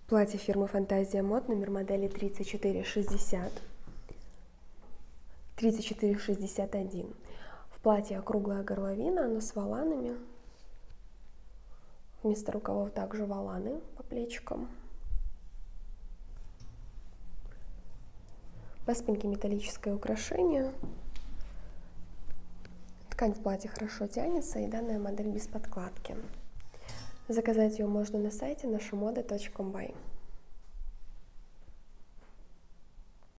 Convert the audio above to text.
Платье фирмы Фантазия Мод, номер модели 3460, 3461. В платье округлая горловина, оно с воланами. Вместо рукавов также воланы по плечикам. По спинке металлическое украшение. Ткань в платье хорошо тянется, и данная модель без подкладки. Заказать ее можно на сайте нашамода.бай.